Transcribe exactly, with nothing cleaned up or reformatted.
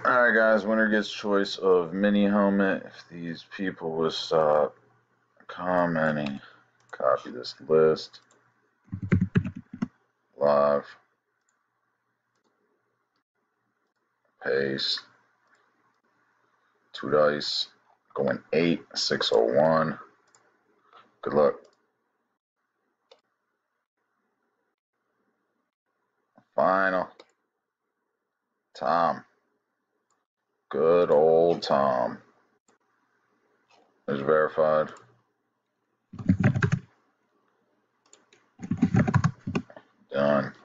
Alright guys, winner gets choice of mini helmet. If these people would stop commenting, copy this list. Live. Paste. Two dice. Going eight, six oh one. Good luck. Final. Tom. Good old Tom. Is verified. Done.